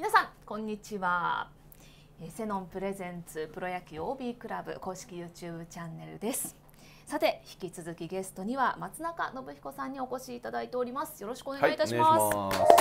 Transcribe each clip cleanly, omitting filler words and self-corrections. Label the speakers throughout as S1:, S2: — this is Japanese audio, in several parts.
S1: 皆さんこんにちは。セノンプレゼンツプロ野球 OB クラブ公式 YouTube チャンネルです。さて引き続きゲストには松中信彦さんにお越しいただいております。よろしくお願いいたします。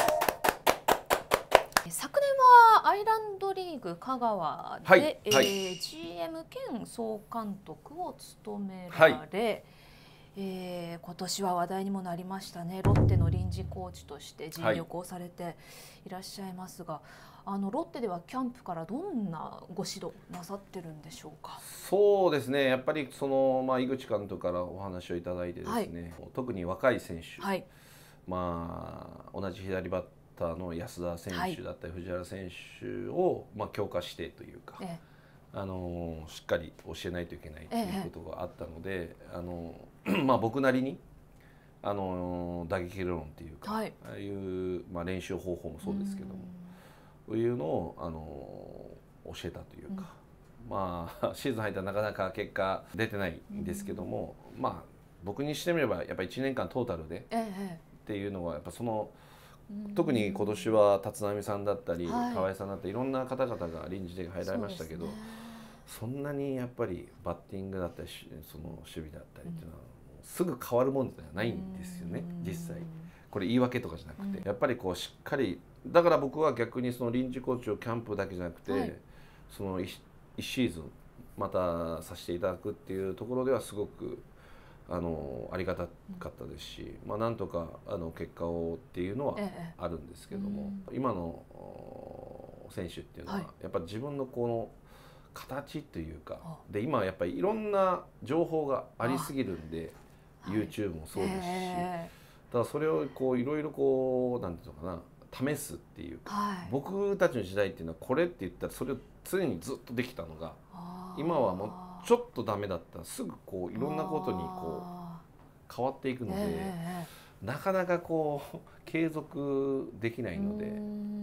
S1: 昨年はアイランドリーグ香川で、GM 兼総監督を務められ、今年は話題にもなりましたね。ロッテの臨時コーチとして尽力をされていらっしゃいますが、ロッテではキャンプからどんなご指導なさってるんでしょうか。
S2: そうですね、やっぱり井口監督からお話をいただいてですね、特に若い選手、同じ左バッターの安田選手だったり藤原選手を強化してというか、しっかり教えないといけないということがあったので、僕なりに打撃理論っていうか、ああいう、練習方法もそうですけども、そういうのを教えたというか、シーズン入ったらなかなか結果出てないんですけども、僕にしてみればやっぱり1年間トータルでっていうのはやっぱ特に今年は立浪さんだったり河合さんだったりいろんな方々が臨時で入られましたけど、そんなにやっぱりバッティングだったりその守備だったりっていうのはすぐ変わるもんじゃないんですよね。実際これ言い訳とかじゃなくて、やっぱりしっかり、だから僕は逆にその臨時コーチをキャンプだけじゃなくて、その1シーズンまたさせていただくっていうところではすごくありがたかったですし、なんとか結果をっていうのはあるんですけども、今の選手っていうのはやっぱり自分のこの形というかで、今やっぱりいろんな情報がありすぎるんで、YouTube もそうですし、だからそれをいろいろなんていうのかな、試すっていうか、僕たちの時代っていうのはこれって言ったらそれを常にずっとできたのが、今はもうちょっとダメだったらすぐいろんなことに変わっていくので、なかなか継続できないので、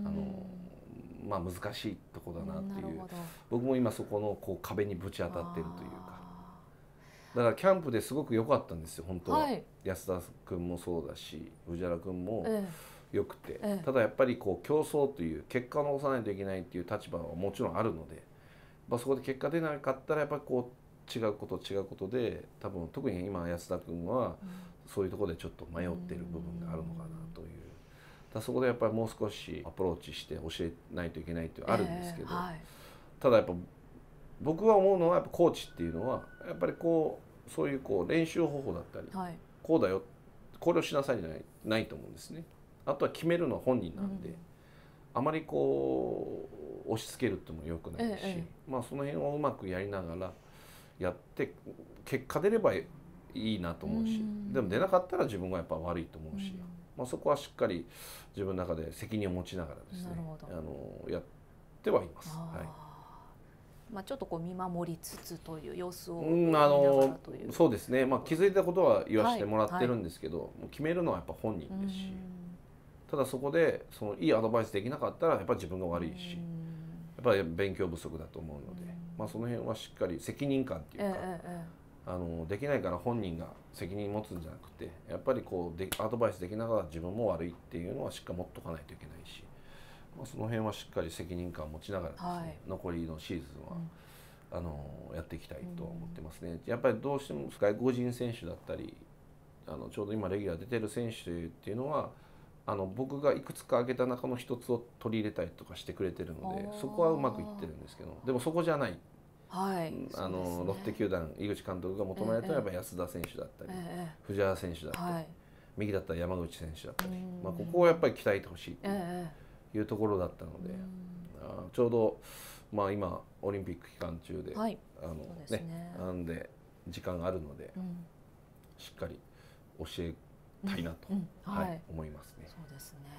S2: 難しいとこだなっていう、僕も今そこの壁にぶち当たってるというか、だからキャンプですごく良かったんですよ本当は。安田君もそうだし藤原君もよくて、ただやっぱり競争という結果を残さないといけないっていう立場はもちろんあるので、そこで結果出なかったらやっぱり違うことで、多分特に今安田君はそういうところでちょっと迷ってる部分があるのかなという、そこでやっぱりもう少しアプローチして教えないといけないっていうのはあるんですけど、ただやっぱ僕は思うのはやっぱコーチっていうのはやっぱりそういう練習方法だったり、こうだよこれをしなさいじゃないと思うんですね。あとは決めるのは本人なんで、あまり押し付けるってもよくないし、その辺をうまくやりながらやって結果出ればいいなと思うし、でも出なかったら自分がやっぱ悪いと思うし、そこはしっかり自分の中で責任を持ちながらですね、やってはいます。
S1: ちょっと見守りつつという様子を見ながらという。
S2: そうですね、気づいたことは言わせてもらってるんですけど、決めるのはやっぱ本人ですし、ただそこでいいアドバイスできなかったらやっぱり自分が悪いし、やっぱり勉強不足だと思うので、その辺はしっかり責任感っていうか、できないから本人が責任持つんじゃなくて、やっぱりアドバイスできながら自分も悪いっていうのはしっかり持っとかないといけないし、その辺はしっかり責任感を持ちながらですね、残りのシーズンはやっていきたいと思ってますね。やっぱりどうしても外国人選手だったりちょうど今レギュラー出てる選手っていうのは僕がいくつか挙げた中の一つを取り入れたりとかしてくれてるので、そこはうまくいってるんですけど、でもそこじゃない、ロッテ球団井口監督が求められたのはやっぱ安田選手だったり、藤原選手だったり、右だったら山口選手だったり、ここをやっぱり鍛えてほしいというところだったので、ちょうど今オリンピック期間中でなんで時間があるので、しっかり教えたいなと思いますね。
S1: そうですね。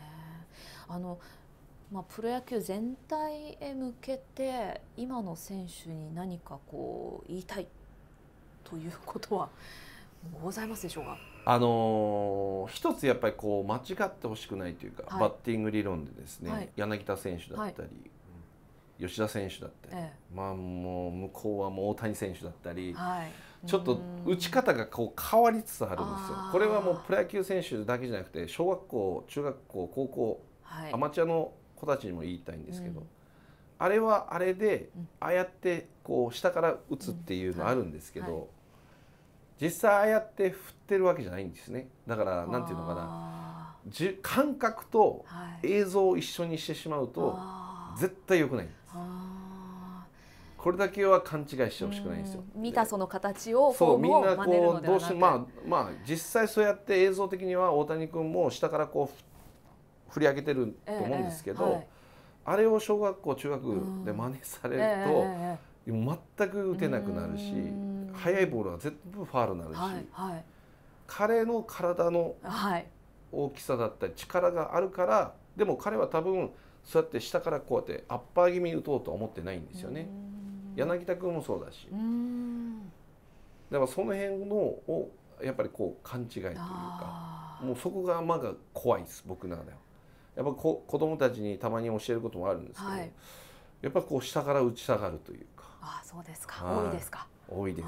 S1: プロ野球全体へ向けて今の選手に何か言いたいということはございますでしょうか。
S2: 一つやっぱり間違ってほしくないというか、バッティング理論でですね、柳田選手だったり、吉田選手だったり、もう向こうはもう大谷選手だったり、ちょっと打ち方が変わりつつあるんですよ。これはもうプロ野球選手だけじゃなくて小学校、中学校、高校、アマチュアの子たちにも言いたいんですけど、あれはあれでああやってこう下から打つっていうのあるんですけど、実際ああやって振ってるわけじゃないんですね。だからなんていうのかな、感覚と映像を一緒にしてしまうと絶対良くないんです。これだけは勘違いしてほしくないんですよ。
S1: 見たその形を
S2: みんなこうどうしてまあ実際そうやって映像的には大谷君も下からこう振り上げてると思うんですけど、あれを小学校中学で真似されると全く打てなくなるし、速いボールは全部ファウルになるし、彼の体の大きさだったり力があるから、でも彼は多分そうやって下からこうやってアッパー気味に打とうとは思ってないんですよね。柳田君もそうだし、だからその辺のをやっぱりこう勘違いというか、もうそこがまだ怖いです、僕の中では。やっぱ子供たちにたまに教えることもあるんですけど、やっぱこう下から打ち下がるというか。
S1: そうですか。多いですか。
S2: 多いです。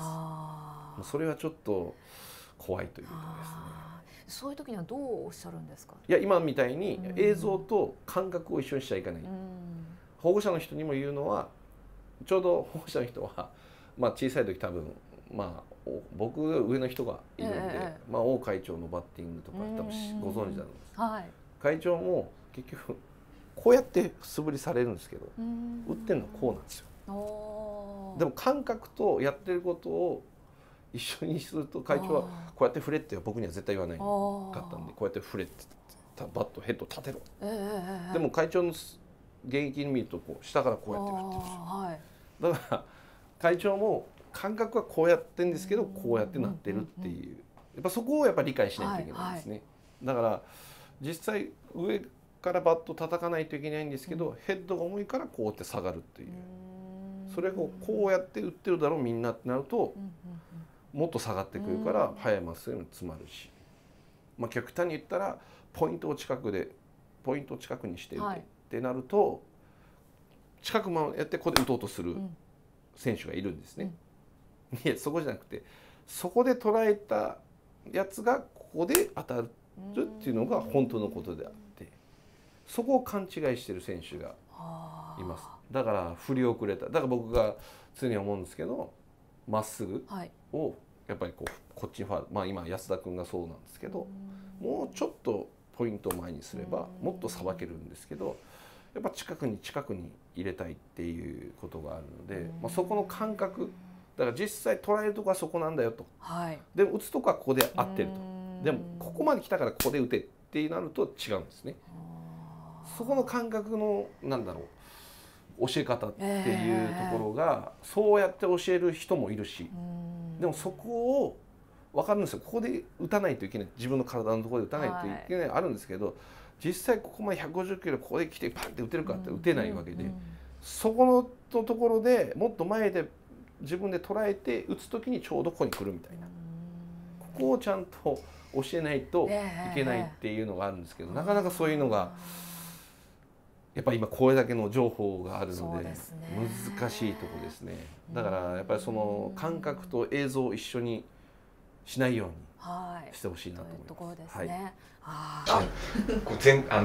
S2: それはちょっと怖いというかですね。
S1: そういう時にはどうおっしゃるんですか。
S2: いや、今みたいに映像と感覚を一緒にしちゃいけない。保護者の人にも言うのは、ちょうど保護者の人は小さい時多分僕上の人がいるんで、王会長のバッティングとか多分ご存知だと思うんです。会長も結局こうやって素振りされるんですけど、打ってるのはこうなんですよ。でも感覚とやってることを一緒にすると、会長はこうやって振れって僕には絶対言わないかったんで、こうやって振れってバットヘッド立てろ。でも会長の現役に見るとこう下からこうやって振ってる。だから会長も感覚はこうやってるんですけど、こうやってなってるっていう、やっぱそこをやっぱり理解しないといけないですね。だから実際上からバット叩かないといけないんですけど、ヘッドが重いからこうやって下がるっていう、それをこうやって打ってるだろうみんなってなると、もっと下がってくるから速いまっすぐに詰まるし、極端に言ったらポイントを近くにして打てってなると、近くまでやってここで打とうとする選手がいるんですね。いや、そこじゃなくて、そこで捉えたやつがここで当たるっていうのが本当のことであって、そこを勘違いしてる選手がいます。だから振り遅れた。だから僕が常に思うんですけど、まっすぐをやっぱりこっちにファウル、今安田君がそうなんですけど、もうちょっとポイントを前にすればもっとさばけるんですけど、やっぱ近くに入れたいっていうことがあるので、そこの感覚だから実際捉えるとこはそこなんだよと、でも打つとこはここで合ってると、でもここまで来たからここで打てってなると違うんですね。そこの感覚の教え方っていうところが、そうやって教える人もいるし、でもそこを分かるんですよ。ここで打たないといけない、自分の体のところで打たないといけない、あるんですけど、実際ここまで150キロここで来てパンって打てるかって打てないわけで、そこのところでもっと前で自分で捉えて打つ時にちょうどここに来るみたいな、ここをちゃんと教えないといけないっていうのがあるんですけど、なかなかそういうのがやっぱり今これだけの情報があるので難しいところですね。だからやっぱりその感覚と映像を一緒にしないようにしてほしいなと思います。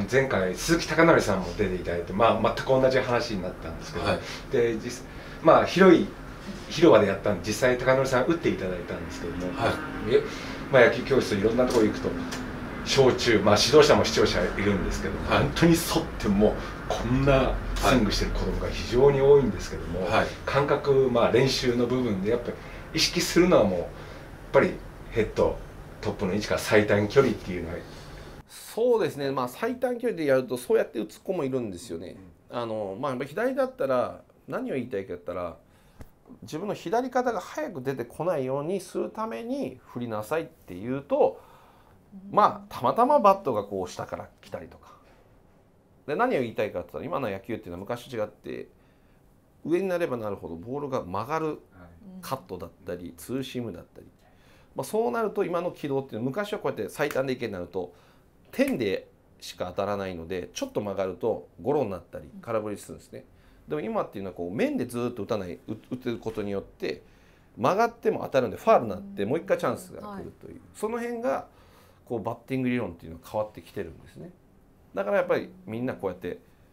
S3: 前回鈴木貴則さんも出ていただいて、全く同じ話になったんですけど、で広い広場でやったんで、実際に貴則さん打っていただいたんですけども、野球教室いろんなところ行くと小中、指導者も視聴者いるんですけど、本当に沿ってもこんなスイングしてる子供が非常に多いんですけども、感覚、練習の部分でやっぱり意識するのはもうやっぱりヘッドトップの位置から最短距離っていうのは。
S2: そうですね、最短距離でやるとそうやって打つ子もいるんですよね。左だったら何を言いたいかって言ったら、自分の左肩が早く出てこないようにするために振りなさいっていうと、たまたまバットがこう下から来たりとかで、何を言いたいかって言ったら、今の野球っていうのは昔と違って上になればなるほどボールが曲がるカットだったりツーシームだったり、そうなると今の軌道っていうのは、昔はこうやって最短でいけになると点でしか当たらないので、ちょっと曲がるとゴロになったり空振りするんですね。でも今っていうのはこう面でずっと打てることによって曲がっても当たるんでファウルになってもう一回チャンスが来るという、その辺がこうバッティング理論っていうのが変わってきてるんですね。だからやっぱりみんなこうやって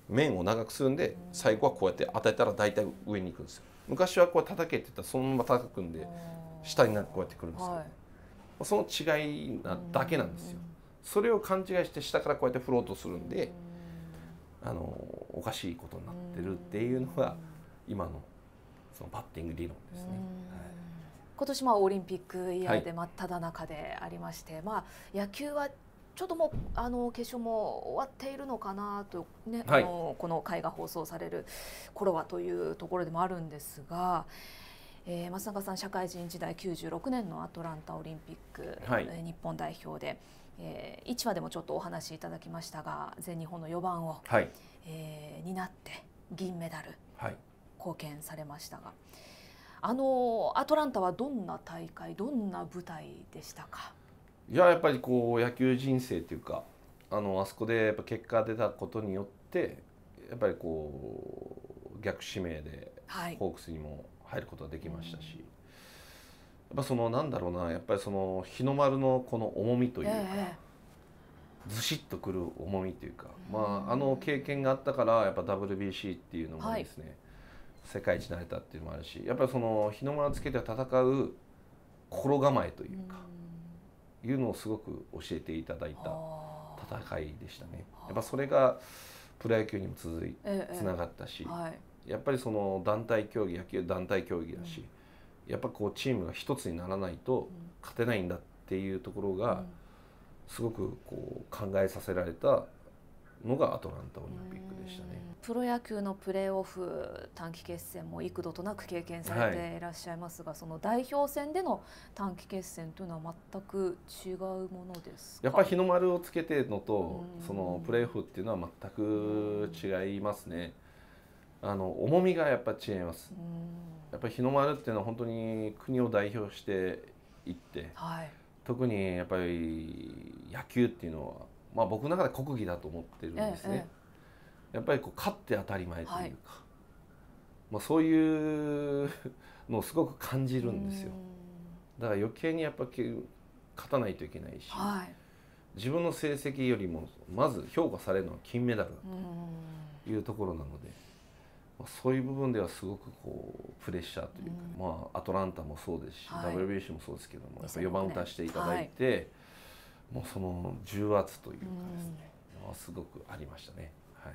S2: 面を長くするんで最後はこうやって与えたら大体上に行くんですよ。昔はこう叩けって言ったらそのまま叩くんで下にこうやってくるんですけど、その違いなだけなんですよ。それを勘違いして下からこうやって振ろうとするんでおかしいことになってるっていうのが今のそのバッティング理論ですね。
S1: 今年オリンピックイヤーで真っ只中でありまして、野球はちょっともう決勝も終わっているのかなとね、この回が放送される頃はというところでもあるんですが、松中さん社会人時代96年のアトランタオリンピック、日本代表で、1話でもちょっとお話しいただきましたが全日本の4番を、担って銀メダル、貢献されましたが、アトランタはどんな大会どんな舞台でしたか？
S2: いや、やっぱりこう野球人生というかあそこでやっぱ結果が出たことによってやっぱりこう逆指名でホークスにも入ることができましたし、やっぱそのなんだろうな、やっぱりその日の丸のこの重みというか、ずしっとくる重みというか、経験があったからやっぱ WBC っていうのもですね、世界一になれたっていうのもあるし、やっぱりその日の丸つけて戦う心構えというかいうのをすごく教えていただいた戦いでしたね。やっぱそれがプロ野球にもつながったし、やっぱりその団体競技、野球団体競技だし、やっぱこうチームが一つにならないと勝てないんだっていうところがすごくこう考えさせられたのがアトランタオリンピックでしたね。
S1: プロ野球のプレーオフ短期決戦も幾度となく経験されていらっしゃいますが、その代表戦での短期決戦というのは全く違うものですか？
S2: やっぱり日の丸をつけてるのとそのプレーオフっていうのは全く違いますね。重みがやっぱ違います。やっぱり日の丸っていうのは本当に国を代表していって、特にやっぱり野球っていうのは僕の中で国技だと思ってるんですね。やっぱりこう勝って当たり前というか、そういうのをすごく感じるんですよ。だから余計にやっぱ勝たないといけないし、自分の成績よりもまず評価されるのは金メダルだというところなので、そういう部分ではすごくこうプレッシャーというか、アトランタもそうですし、WBC もそうですけども、やっぱ4番打たせていただいて、もうその重圧というかですね、すごくありましたね。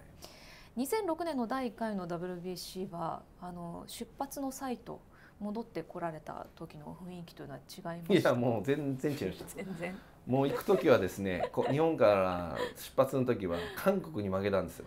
S1: 2006年の第1回の WBC は出発の際と戻ってこられた時の雰囲気というのは違いました？
S2: いや、もう全然違いました。
S1: 全然。
S2: もう行く時はですね、日本から出発の時は韓国に負けたんですよ。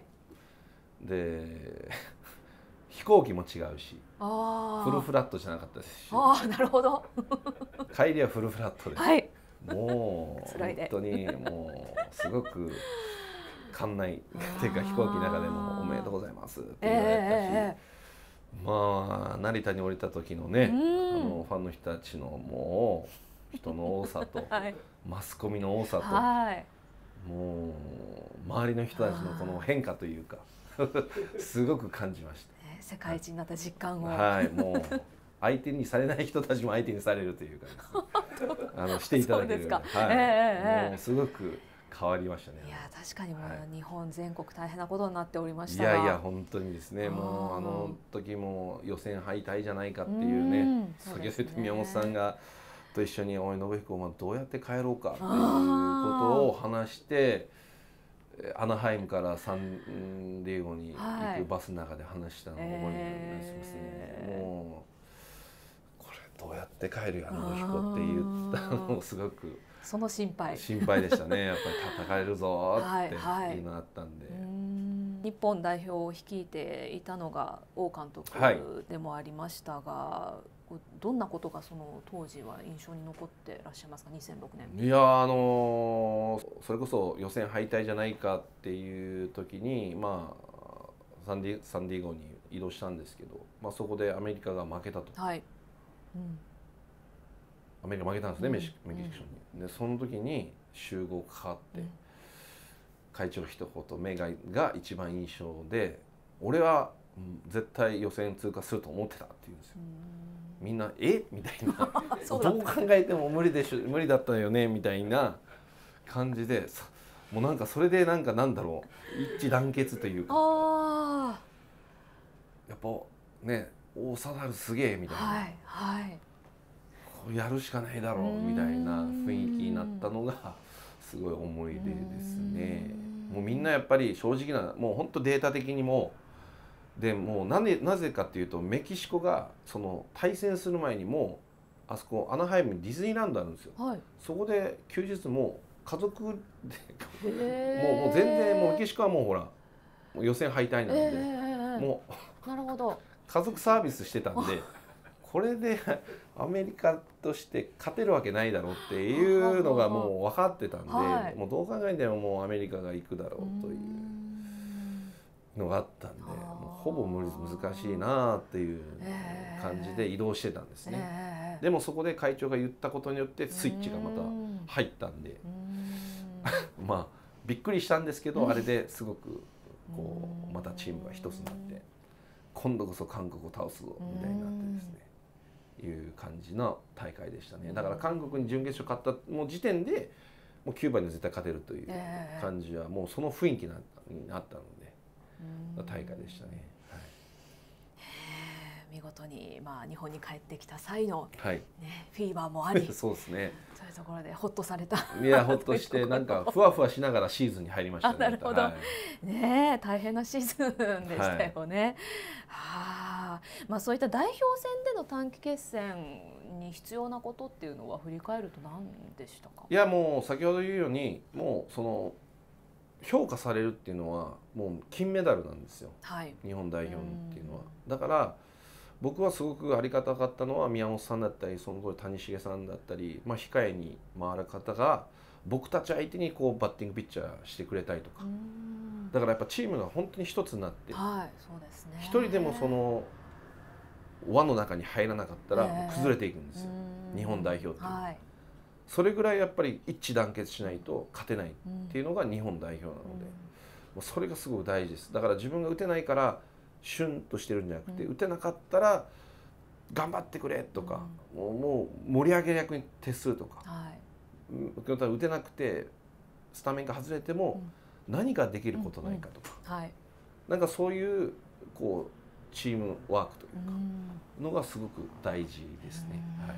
S2: で飛行機も違うし、フルフラットじゃなかったですし。
S1: なるほど。
S2: 帰りはフルフラットで、もう本当にもうすごく館内っていうか飛行機の中でもおめでとうございますって言われたし、成田に降りた時のね、ファンの人たちのもう人の多さと、マスコミの多さと、もう周りの人たちのこの変化というかすごく感じました。
S1: 世界一になった実感を、
S2: もう相手にされない人たちも相手にされるというかですね、していただけるような、もうすごく変わりましたね。
S1: いや、確かにもう日本全国大変なことになっておりましたが、
S2: いや本当にですね、もうあの時も予選敗退じゃないかっていうね、先ほど言った宮本さんがと一緒に「おい信彦、お前どうやって帰ろうか」っていうことを話して、アナハイムからサンディエゴに行くバスの中で話したのを覚えてますね。もうこれどうやって帰るよ信彦って言ったのをすごく
S1: その心配
S2: でしたね。やっぱり戦えるぞっていうのがあったんで、
S1: 日本代表を率いていたのが王監督でもありましたが、どんなことがその当時は印象に残ってらっしゃいますか？2006年。
S2: いや、それこそ予選敗退じゃないかっていう時に、サンディエゴに移動したんですけど、そこでアメリカが負けたと。アメリカ負けたんですね、メキシコに。でその時に集合かかって、会長一言目が一番印象で、俺は絶対予選通過すると思ってたって言うんですよ。みんなみたいなどう考えても無理だったよねみたいな感じで、 もうなんかそれでなんかなんだろう、一致団結というか、やっぱね、王貞治すげえみたいな、
S1: はいはい、
S2: こうやるしかないだろうみたいな雰囲気になったのがすごい思い出ですね。もうみんなやっぱり正直な、もう本当データ的にもで、もうなぜかっていうと、メキシコがその対戦する前にもうあそこアナハイムにディズニーランドあるんですよ、はい、そこで休日もう家族でもう全然もうメキシコはもうほらもう予選敗退なんで、もう
S1: なるほど
S2: 家族サービスしてたんでこれでアメリカとして勝てるわけないだろうっていうのがもう分かってたんで、はい、もうどう考えてももうアメリカが行くだろうというのがあったんで、もうほぼ難しいなっていう感じで移動してたんですね。でもそこで会長が言ったことによってスイッチがまた入ったんでまあびっくりしたんですけど、あれですごくこうまたチームが一つになって今度こそ韓国を倒すぞみたいになってですね、いう感じの大会でしたね。だから韓国に準決勝勝ったもう時点でもうキューバに絶対勝てるという感じはもうその雰囲気になったので大会でしたね。はい、
S1: 見事に、まあ、日本に帰ってきた際の、
S2: はい
S1: ね、フィーバーもあり
S2: そうですね、
S1: そういうところでホッとされた。
S2: いやホッとしてなんかふわふわしながらシーズンに入りましたね。
S1: なるほど、はい、ね、大変なシーズンでしたよね。はい、まあ、そういった代表戦での短期決戦に必要なことっていうのは振り返ると何でしたか？
S2: いやもう先ほど言うようにもうその評価されるっていうのはもう金メダルなんですよ、はい、日本代表っていうのは。だから僕はすごくありがたかったのは宮本さんだったりその当時谷繁さんだったり、まあ、控えに回る方が僕たち相手にこうバッティングピッチャーしてくれたりとか、だからやっぱチームが本当に一つになって、
S1: はい、そうですね、
S2: 一人でもその輪の中に入らなかったら崩れていくんですよ、日本代表っていうのは。はい、それぐらいやっぱり一致団結しないと勝てないっていうのが日本代表なので、もうそれがすごく大事です。だから自分が打てないからシュンとしてるんじゃなくて、打てなかったら頑張ってくれとか、もう盛り上げる役に徹するとか、はい、打てなくてスタメンが外れても何ができることないかとか、はい、なんかそういうこうチームワークというかのがすごく大事ですね。はい、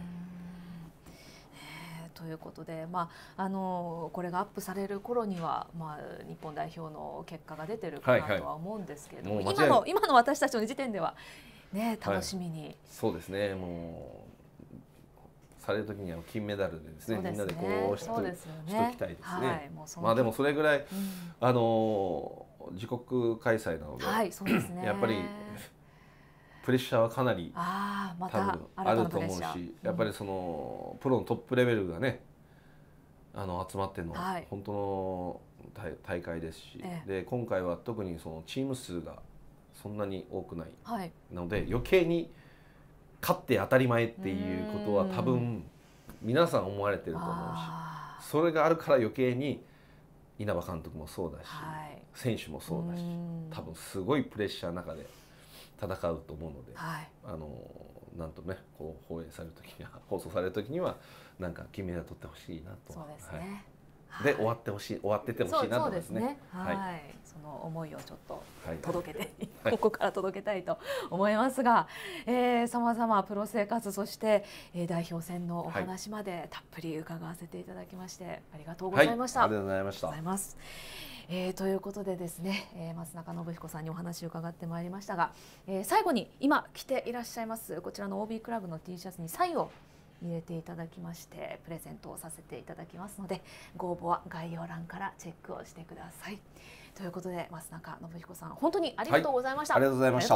S1: ということで、まあ、これがアップされる頃には、まあ、日本代表の結果が出てるかなとは思うんですけれども、はいはい、今の私たちの時点では、ね、楽しみに、はい、
S2: そうですね、もうされる時には金メダルでですね、みんなでこうしときたいですね。はい、まあでもそれぐらい、自国開催なので、はい、そうですね、やっぱりプレッシャーはかなり多分あると思うし、やっぱりそのプロのトップレベルがね集まっての本当の大会ですし、で今回は特にそのチーム数がそんなに多くないので、余計に勝って当たり前っていうことは多分皆さん思われてると思うし、それがあるから余計に稲葉監督もそうだし、選手もそうだし、多分すごいプレッシャーの中で戦うと思うので、はい、なんとねこう放送される時にはなんか金メダル取ってほしいなと。
S1: そうですね、
S2: はい、で終わっててほしいなとですね。
S1: はい、その思いをちょっと届けて、はい、ここから届けたいと思いますが、さまざまプロ生活、そして、代表戦のお話までたっぷり伺わせていただきましてありがとうございました。
S2: はい、ありがとうございました。
S1: ということでですね、松中信彦さんにお話を伺ってまいりましたが、最後に今着ていらっしゃいますこちらの OB クラブの T シャツにサインを入れていただきましてプレゼントをさせていただきますので、ご応募は概要欄からチェックをしてください。ということで松中信彦さん、本当にありがとうございました。
S2: はい、ありがとうございました。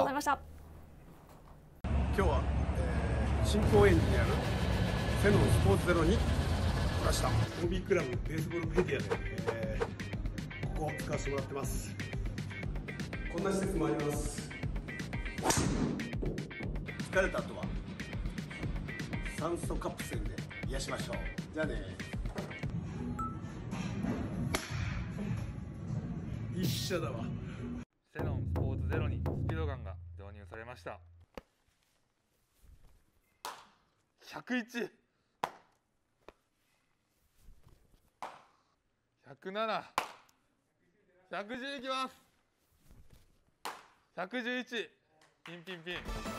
S4: 今日は、新高円寺にあるセノンスポーツゼロに来ました。 OB クラブベースボールメディアで、ここを使わせてもらってます。こんな施設もあります。疲れた後は酸素カプセルで癒しましょう。じゃあね。一緒だわ。
S5: セノンスポーツゼロにスピードガンが導入されました。101、107、 110いきます。111ピンピンピン。